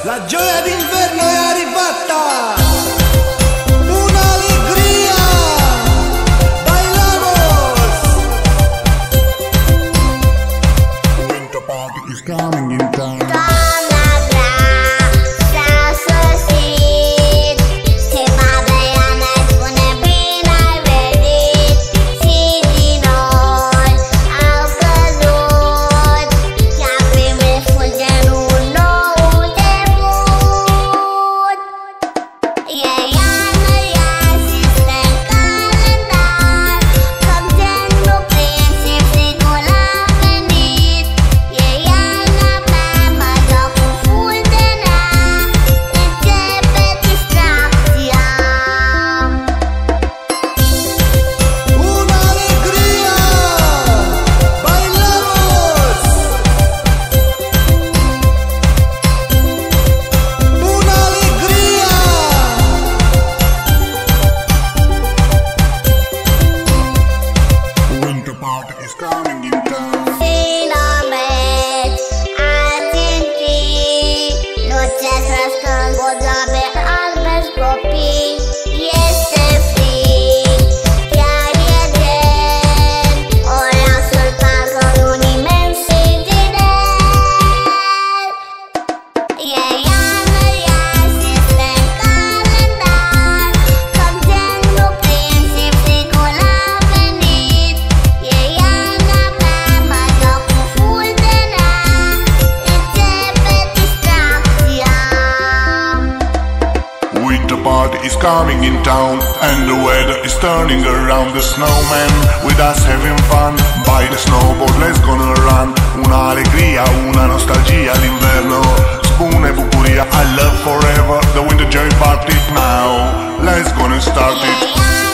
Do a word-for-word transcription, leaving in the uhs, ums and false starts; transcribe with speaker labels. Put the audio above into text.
Speaker 1: La gioia d'inverno è arrivata, un'allegria, bailamos.
Speaker 2: Winter party is coming in town. Is coming in town, and the weather is turning around. The snowman with us having fun. By the snowboard, let's gonna run. Una allegria, una nostalgia, l'inverno spune bucuria. I love forever, the winter joy party now. Let's gonna start it.